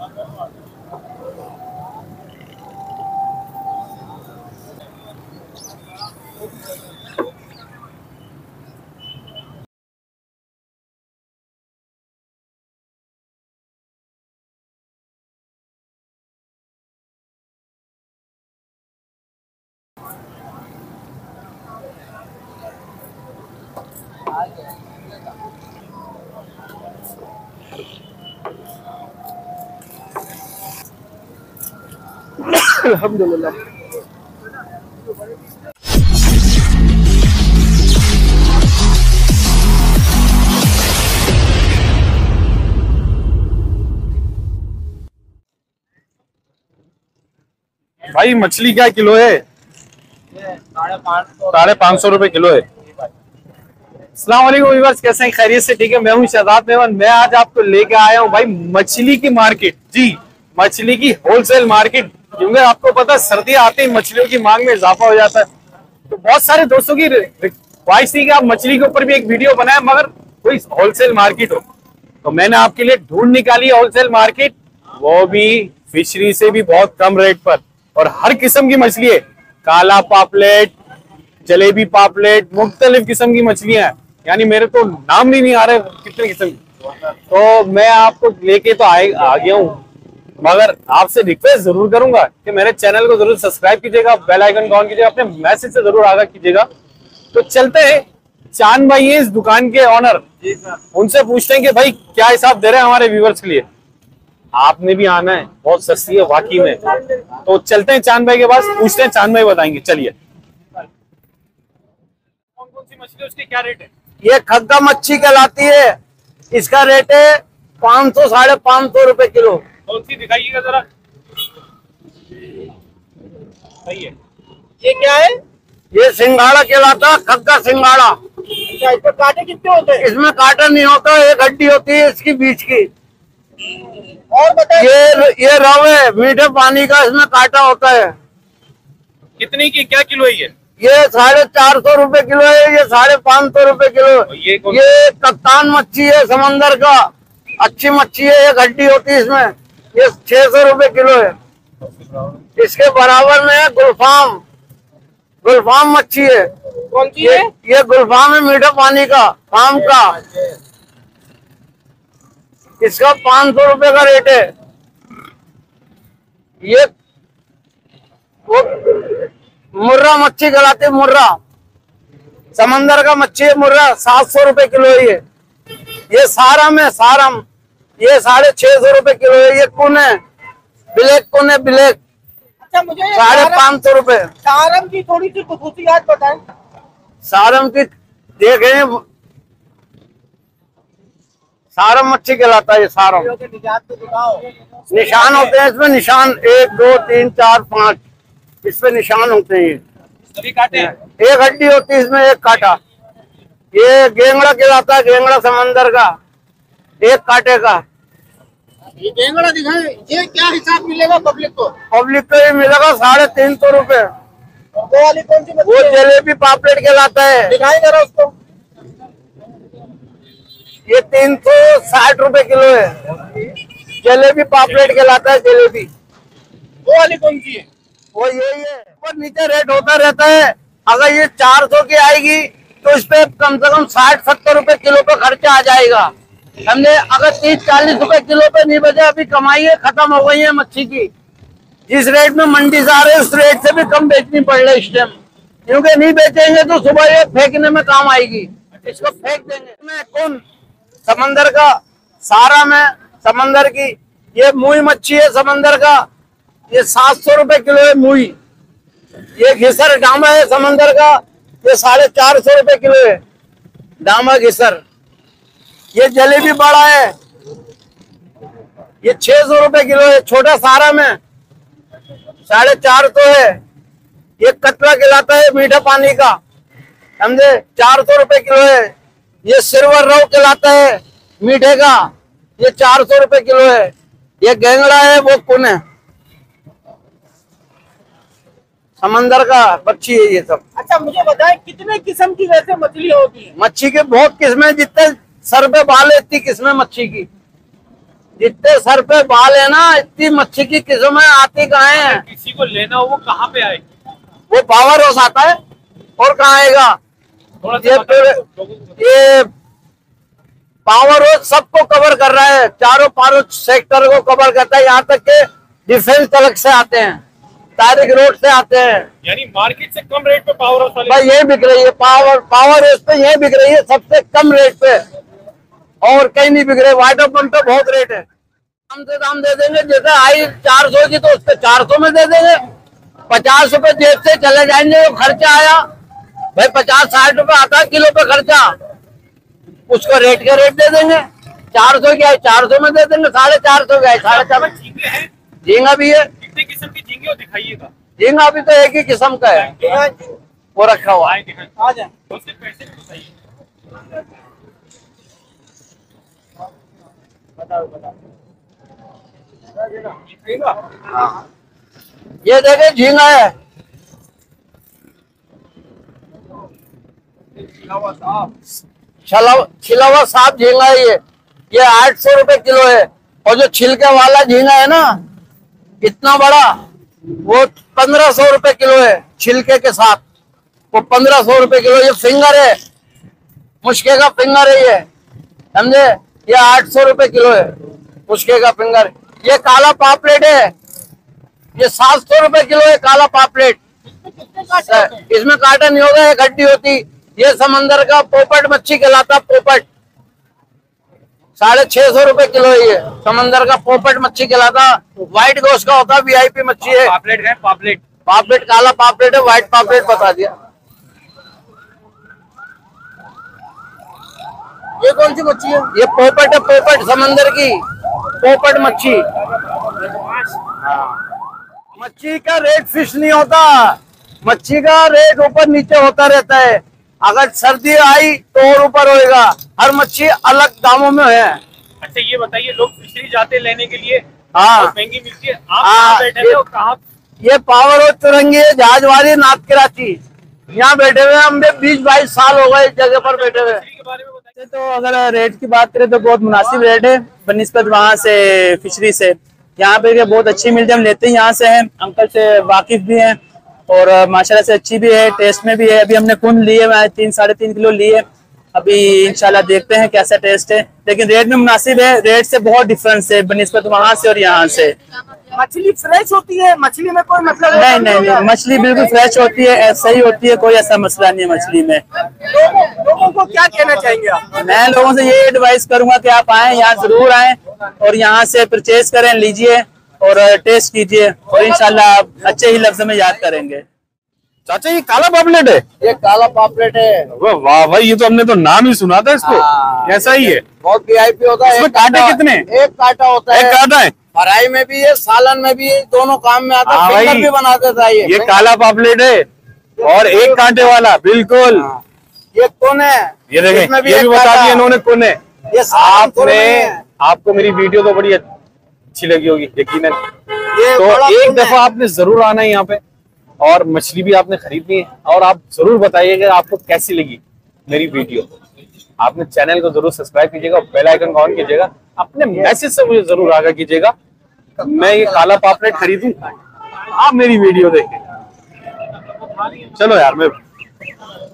अल्हम्दुलिल्लाह। भाई मछली क्या किलो है? 550 रुपए किलो है। अस्सलाम वालेकुम व्यूअर्स, कैसे हैं? खैरियत से? ठीक है, मैं हूं शहजाद मेमन। मैं आज आपको लेके आया हूं भाई मछली की मार्केट। जी, मछली की होलसेल मार्केट। क्योंकि आपको पता है सर्दियां आते ही मछलियों की मांग में इजाफा हो जाता है, तो बहुत सारे दोस्तों की ख्वाहिश थी कि आप मछली के ऊपर भी एक वीडियो बनाए मगर कोई होलसेल मार्केट हो। तो मैंने आपके लिए ढूंढ निकाली है होलसेल मार्केट, वो भी फिशरी से भी बहुत कम रेट पर, और हर किस्म की मछली है। काला पापलेट, जलेबी पापलेट, मुख्तलिफ किस्म की मछलियां हैं। यानी मेरे तो नाम भी नहीं आ रहे कितने किस्म की। तो मैं आपको लेके तो आ गया हूँ, मगर आपसे रिक्वेस्ट जरूर करूंगा कि मेरे चैनल को जरूर सब्सक्राइब कीजिएगा, बेल आइकन को ऑन कीजिएगा, अपने मैसेज से जरूर आगाह कीजिएगा। तो चलते हैं, चांद भाई है इस दुकान के ऑनर, उनसे पूछते हैं कि भाई क्या हिसाब दे रहे हैं हमारे व्यूवर्स के लिए। आपने भी आना है, बहुत सस्ती है वाकई में। तो चलते हैं चांद भाई के पास, पूछते हैं, चांद भाई बताएंगे। चलिए, कौन कौन सी मछली, उसके क्या रेट है? ये खग्गा मच्छी कहलाती है, इसका रेट है 500 साढ़े 500 रुपए किलो। कौन सी दिखाइएगा जरा। सही है। ये क्या है? ये सिंघाड़ा कहलाता है, खग्गा सिंघाड़ा। इसमें कांटे कितने होते हैं? इसमें कांटा नहीं होता, एक हड्डी होती है इसकी बीच की। और बताइए, ये रवे मीठे पानी का, इसमें कांटा होता है। कितने की क्या किलो है ये? ये 450 रुपए किलो है, ये 550 रुपए किलो। ये कप्तान मच्छी है समंदर का, अच्छी मच्छी है, एक हड्डी होती है इसमें, ये 600 रुपए किलो है। इसके बराबर में है गुलफाम, गुलफाम मच्छी है। कौन सी है? ये गुलफाम है मीठे पानी का, फार्म का। इसका 500 रुपए का रेट है। ये मुर्रा मच्छी कहलाती है, मुर्रा समंदर का मच्छी है, मुर्रा 700 रुपए किलो है। ये सारम है, सारम, ये 650 रुपए किलो है। ये कुन है, ब्लैक कुन है, ब्लैक। अच्छा, मुझे 550 रुपए। सारम की थोड़ी सी खसूसियात बताएं। सारम की देखें, सारम मच्छी कहलाता है ये सारम। निशान होते हैं इसमें, निशान 1 2 3 4 5 इस पे निशान होते हैं। सभी कांटे हैं? एक हड्डी होती है इसमें, एक कांटा। ये गेंगड़ा कहलाता है, गेंगड़ा समंदर का, एक कांटे का। ये गेंगड़ा दिखाए, ये क्या हिसाब मिलेगा पब्लिक को? पब्लिक को ये मिलेगा 350 रुपए। वो वाली कौन सी? वो जलेबी पापलेट कहलाता है, दिखाई जरा उसको। ये 360 रुपए किलो है, जलेबी पापलेट कहलाता है, जलेबी। वो वाली कौन सी है? वो यही है, ऊपर नीचे रेट होता रहता है। अगर ये 400 की आएगी तो इस पे कम से कम 60-70 रुपए किलो पे खर्चा आ जाएगा, समझे। अगर 30-40 रुपए किलो पे नहीं बचे, अभी कमाई खत्म हो गई है मच्छी की। जिस रेट में मंडी से आ रहे उस रेट से भी कम बेचनी पड़ रही है इस टाइम, क्योंकि नहीं बेचेंगे तो सुबह ये फेंकने में काम आएगी। इसको फेंक देंगे। मैं कौन समंदर का सारा में, समंदर की ये मुई मच्छी है समंदर का, ये 700 रुपए किलो है मुई। ये घिसर डामा है समंदर का, ये 450 रुपए किलो है, डामा घिसर। ये जलेबी बड़ा है, ये 600 रुपए किलो है। छोटा सारा में 450 है। ये कतला कहलाता है, मीठा पानी का, समझे, 400 रुपए किलो है। ये सिल्वर रव कहलाता है, मीठे का, ये 400 रुपए किलो है। ये गेंगड़ा है, वो कुन है, समंदर का मच्छी है ये सब। अच्छा, मुझे बताएं कितने किस्म की वैसे मछली होती है? मच्छी के बहुत किस्में, जितने सर पे बाल है इतनी किस्में मच्छी की। जितने सर पे बाल है ना, इतनी मच्छी की किस्में आती कहाँ है। किसी को लेना हो वो कहाँ पे आए? वो पावर हाउस आता है और कहाँ आएगा। थोड़ा ये ये पावर हाउस सबको कवर कर रहा है, चारों पारों सेक्टर को कवर करता है। यहाँ तक के डिफेंस तलक से आते हैं, तारिक रोड से आते हैं। यानी मार्केट से कम रेट पे पावर हाउस वाले भाई ये बिक रही है, पावर हाउस पे ये बिक रही है सबसे कम रेट पे, और कहीं नहीं बिक रहे। वाटर पंप पे बहुत रेट है, कम से दाम दे देंगे। जैसे आई 400 की तो उसके 400 में दे देंगे। 50 रुपए जेब से चले जाएंगे, वो खर्चा आया भाई 50-60 रुपए आता है किलो पे खर्चा, उसको रेट के रेट दे देंगे। 400 की आई 400 में दे देंगे, 450 की आई 450। झींगे हैं? झींगा भी है, कितने किस्म की झींगे हो दिखाइएगा। झींगा भी तो एक ही किस्म का है, वो रखा हुआ है। आ जाए उसके पैसे भी बताइए। ये देखे झींगा है, छिला हुआ साफ झींगा है। ये 800 रुपए किलो है। और जो छिलके वाला झींगा है ना, इतना बड़ा, वो 1500 रुपए किलो है छिलके के साथ, वो 1500 रुपए किलो। ये फिंगर है, मुश्के का फिंगर है ये, समझे। ये 800 रुपए किलो है मुश्के का फिंगर। ये काला पापलेट है, ये 700 रुपए किलो है काला पापलेट। इसमें कांटा नहीं होगा, एक हड्डी होती। ये समंदर का पोपट मच्छी कहलाता, पोपट 650 रुपए किलो है। ये समंदर का पोपट मच्छी कहलाता, व्हाइट गोश्त का होता, वीआईपी मच्छी है। पापलेट है, पापलेट पापलेट काला पापलेट है, व्हाइट पापलेट बता दिया। ये कौन सी मच्छी है? ये पोपट है, पोपट समंदर की पोपट मच्छी। मच्छी का रेट फिक्स नहीं होता, मच्छी का रेट ऊपर नीचे होता रहता है। अगर सर्दी आई तो और ऊपर होएगा, हर मच्छी अलग दामों में है। अच्छा ये बताइए, लोग फिशरी जाते लेने के लिए, हाँ महंगी मिलती है, आप कहाँ बैठे हो? कहाँ? ये पावर हाउस चुरंगी है, जहाजवारी नाथ कराची, यहाँ बैठे हुए हम 20-22 साल हो गए इस जगह पर बैठे हुए। फिशरी के बारे में बताइए। तो अगर रेट की बात करें तो बहुत मुनासिब रेट है बनिस्बत वहाँ से फिशरी से। यहाँ पे बहुत अच्छी मिलती है, हम लेते हैं यहाँ से हैं, अंकल से वाकिफ भी हैं और माशाल्लाह से अच्छी भी है, टेस्ट में भी है। अभी हमने कुन लिए, 3-3.5 किलो लिए, अभी इंशाल्लाह देखते हैं कैसा टेस्ट है। लेकिन रेट में मुनासिब है, रेट से बहुत डिफरेंस है बनिस्बत वहाँ से और यहाँ से। मछली फ्रेश होती है, मछली में कोई मतलब नहीं, मछली बिल्कुल फ्रेश होती है, सही होती है, कोई ऐसा मसला नहीं है मछली में। लोगों को क्या कहना चाहेंगे आप? मैं लोगों से ये एडवाइस करूंगा कि आप आए, यहाँ जरूर आए और यहाँ से परचेज करें, लीजिए और टेस्ट कीजिए और इंशाल्लाह आप अच्छे ही लफ्ज में याद करेंगे। चाचा ये काला पापलेट है? ये काला पापलेट है। वाह भाई, ये तो हमने तो नाम ही सुना था इसको। कैसा ही है? बहुत वीआईपी होता है। इसमें कांटे कितने? एक कांटा होता है। एक कांटा है? फ्राई में भी है, सालन में भी है, दोनों काम में आता है। भाई, फिंगर भी बना देता है ये काला पापलेट है और एक कांटे वाला, बिल्कुल। ये कौन है? ये देखें, ये भी बता दिया इन्होंने कौन है। ये आपने, आपको मेरी वीडियो तो बड़ी अच्छी लगी होगी यकीनन, तो एक दफा आपने जरूर आना है यहाँ पे और मछली भी आपने खरीदनी है और आप जरूर बताइएगा आपको कैसी लगी मेरी वीडियो। आपने चैनल को जरूर सब्सक्राइब कीजिएगा, बेल आइकन को ऑन कीजिएगा, अपने मैसेज से मुझे जरूर आगाह कीजिएगा। मैं ये काला पापलेट खरीदूं, आप मेरी वीडियो देखें। चलो यार, मैं